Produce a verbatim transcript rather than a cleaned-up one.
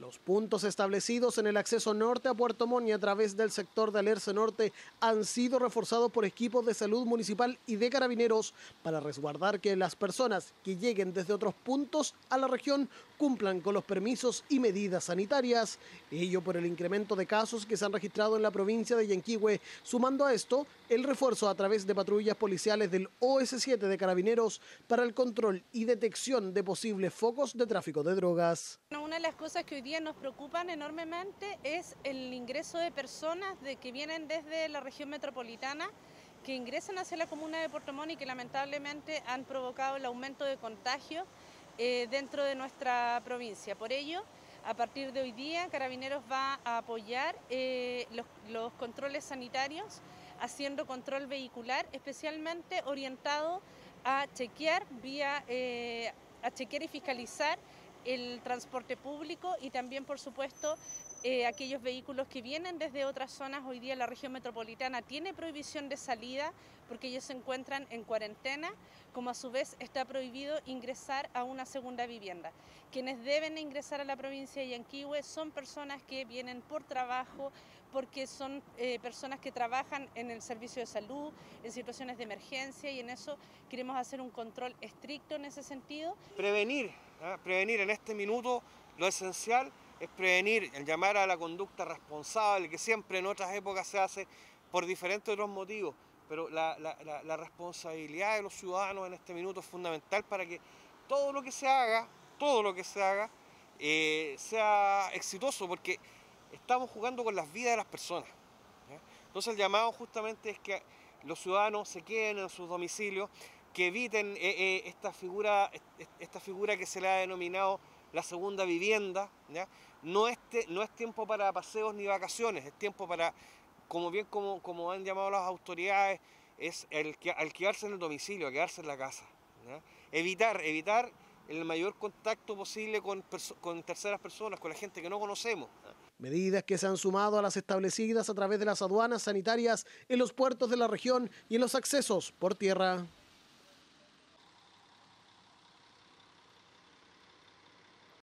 Los puntos establecidos en el acceso norte a Puerto Montt y a través del sector de Alerce Norte han sido reforzados por equipos de salud municipal y de carabineros para resguardar que las personas que lleguen desde otros puntos a la región cumplan con los permisos y medidas sanitarias. Ello por el incremento de casos que se han registrado en la provincia de Yanquihue, sumando a esto el refuerzo a través de patrullas policiales del O S siete de Carabineros para el control y detección de posibles focos de tráfico de drogas. Una de las cosas que hoy día nos preocupan enormemente es el ingreso de personas de que vienen desde la región metropolitana, que ingresan hacia la comuna de Puerto Montt y que lamentablemente han provocado el aumento de contagios eh, dentro de nuestra provincia. Por ello, a partir de hoy día, Carabineros va a apoyar eh, los, los controles sanitarios, haciendo control vehicular, especialmente orientado a chequear vía, eh, a chequear y fiscalizar el transporte público y también, por supuesto, eh, aquellos vehículos que vienen desde otras zonas. Hoy día la región metropolitana tiene prohibición de salida porque ellos se encuentran en cuarentena, como a su vez está prohibido ingresar a una segunda vivienda. Quienes deben ingresar a la provincia de Yanquihue son personas que vienen por trabajo, porque son eh, personas que trabajan en el servicio de salud, en situaciones de emergencia, y en eso queremos hacer un control estricto en ese sentido. Prevenir, ¿eh? prevenir en este minuto lo esencial es prevenir, el llamar a la conducta responsable, que siempre en otras épocas se hace por diferentes otros motivos, pero la, la, la, la responsabilidad de los ciudadanos en este minuto es fundamental para que todo lo que se haga, todo lo que se haga, eh, sea exitoso, porque estamos jugando con las vidas de las personas. ¿eh? Entonces el llamado justamente es que los ciudadanos se queden en sus domicilios, que eviten eh, eh, esta, figura, esta figura que se le ha denominado la segunda vivienda. ¿ya? No, es te, no es tiempo para paseos ni vacaciones, es tiempo para, como bien como, como han llamado las autoridades, es el, el quedarse en el domicilio, quedarse en la casa. ¿ya? Evitar, evitar el mayor contacto posible con, con terceras personas, con la gente que no conocemos. Medidas que se han sumado a las establecidas a través de las aduanas sanitarias en los puertos de la región y en los accesos por tierra.